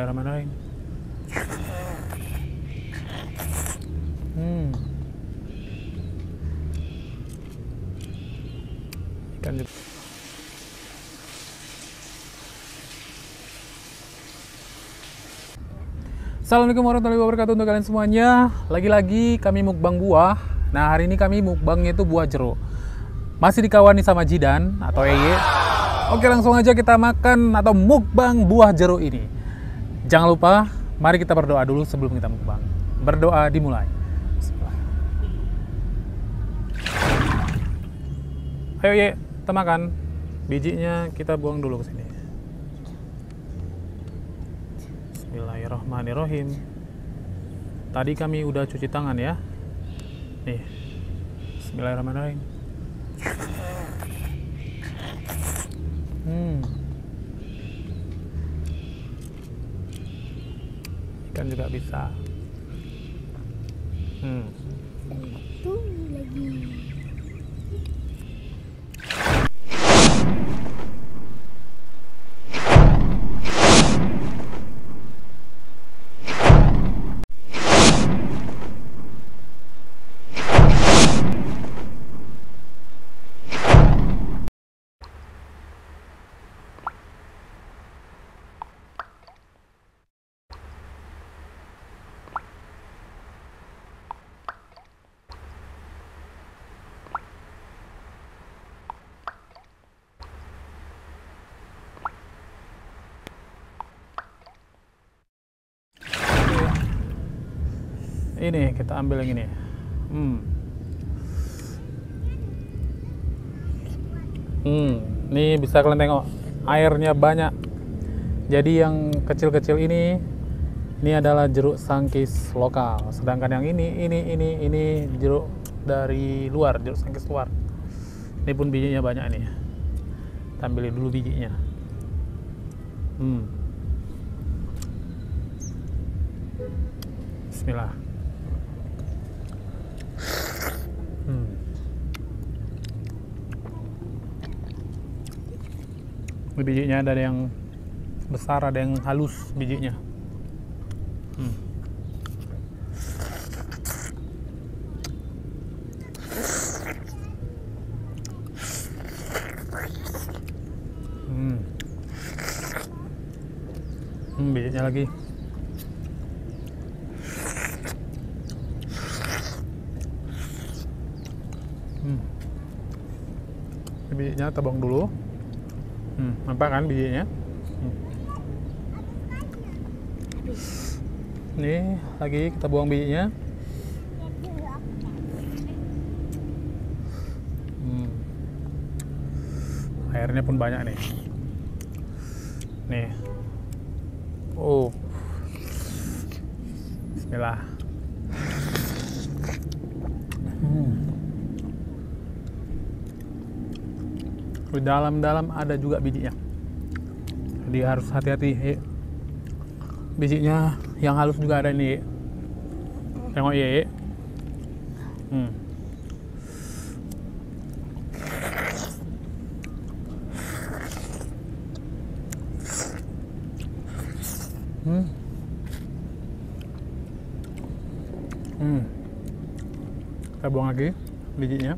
Bismillahirrahmanirrahim. Ikan juga. Assalamualaikum warahmatullahi wabarakatuh untuk kalian semuanya. Lagi-lagi kami mukbang buah. Nah, hari ini kami mukbangnya itu buah jeruk. Masih dikawani sama Jidan atau Eye. Oke, langsung aja kita makan atau mukbang buah jeruk ini. Jangan lupa, mari kita berdoa dulu sebelum kita mukbang. Berdoa dimulai. Bismillah. Ayo Ye, kita makan. Bijinya kita buang dulu ke sini. Bismillahirrahmanirrahim. Tadi kami udah cuci tangan ya. Nih. Bismillahirrahmanirrahim. Ikan juga bisa. Itu lagi. Ini kita ambil yang ini. Nih bisa kalian tengok airnya banyak. Jadi yang kecil-kecil ini adalah jeruk sangkis lokal. Sedangkan yang ini jeruk dari luar, jeruk sangkis luar. Ini pun bijinya banyak nih. Kita ambil dulu bijinya. Bismillah. Bijinya ada yang besar, ada yang halus bijinya. Bijinya lagi. Bijinya kita buang dulu. Nampak kan bijinya? Nih lagi kita buang bijinya. Airnya pun banyak nih. Nih. Oh. Bismillah. Di dalam-dalam ada juga bijinya. Jadi harus hati-hati. Bijinya yang halus juga ada ini. Tengok ya. Kita buang lagi bijinya.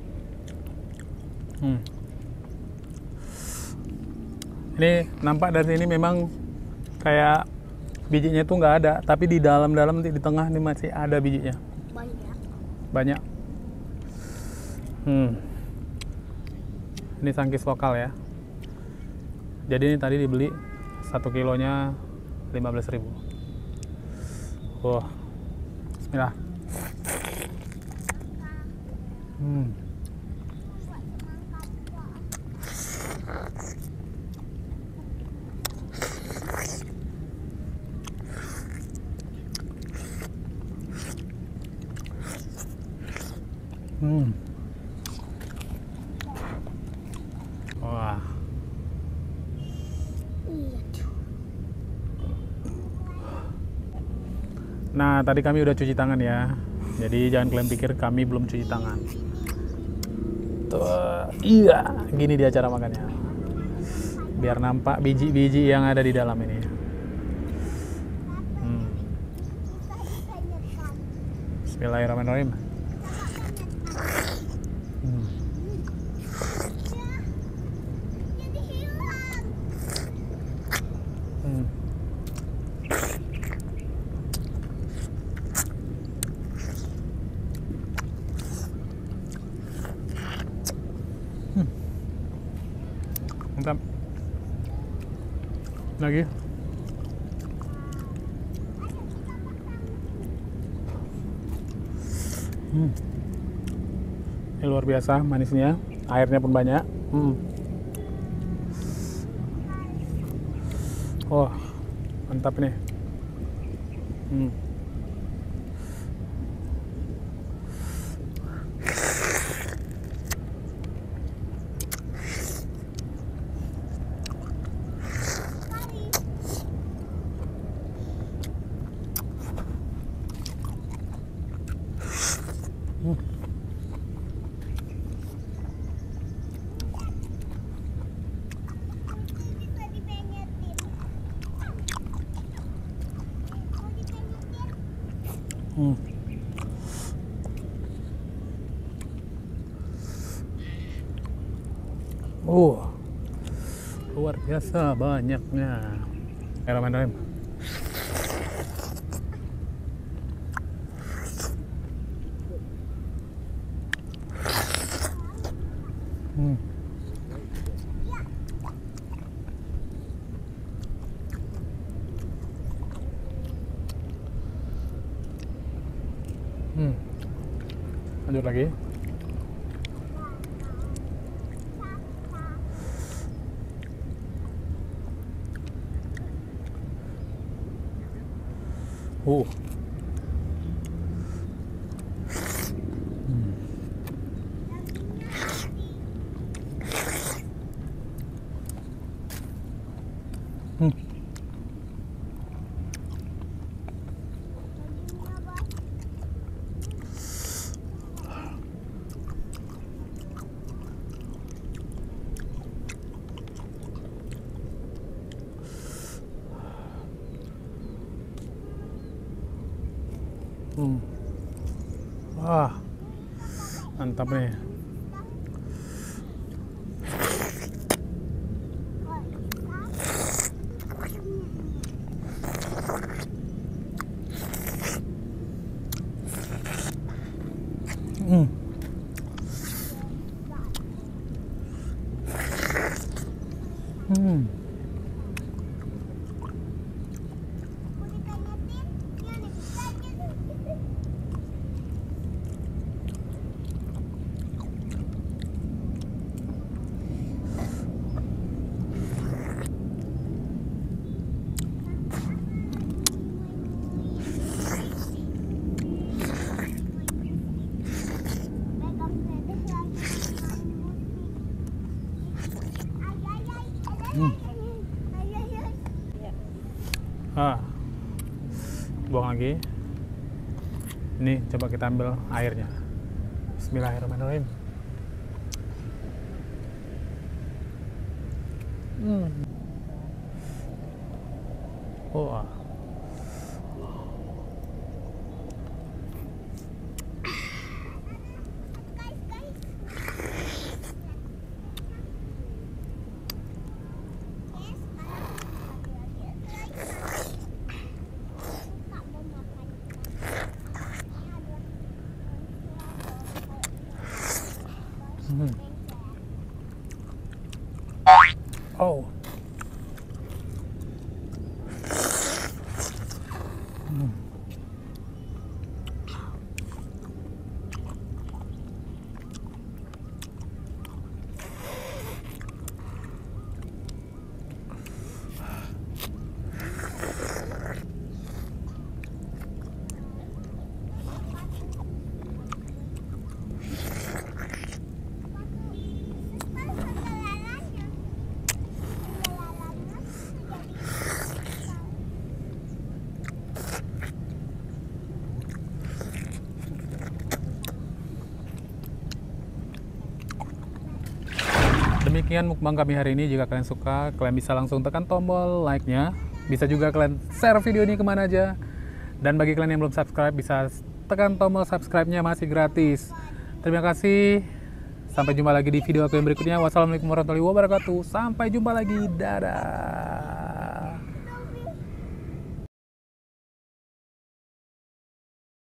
Ini nampak dari sini memang kayak bijinya tuh nggak ada, tapi di dalam-dalam di tengah ini masih ada bijinya. Banyak. Ini sangkis lokal ya. Jadi ini tadi dibeli 1 kilonya 15.000. Wah. Bismillah. Wah. Nah, tadi kami udah cuci tangan ya. Jadi jangan kalian pikir kami belum cuci tangan. Tuh, iya, gini dia cara makannya. Biar nampak biji-biji yang ada di dalam ini. Bismillahirrahmanirrahim. Mantap. Lagi. Ini luar biasa manisnya, airnya pun banyak. Oh, mantap nih. Luar biasa banyaknya. Bismillahirrahmanirrahim. Lanjut lagi. Wah, mantap nih. Buang lagi. Ini coba kita ambil airnya. Bismillahirrahmanirrahim. Wah. Oh. Demikian mukbang kami hari ini. Jika kalian suka, kalian bisa langsung tekan tombol like-nya. Bisa juga kalian share video ini kemana aja. Dan bagi kalian yang belum subscribe, bisa tekan tombol subscribe-nya, masih gratis. Terima kasih. Sampai jumpa lagi di video aku yang berikutnya. Wassalamualaikum warahmatullahi wabarakatuh. Sampai jumpa lagi. Dadah.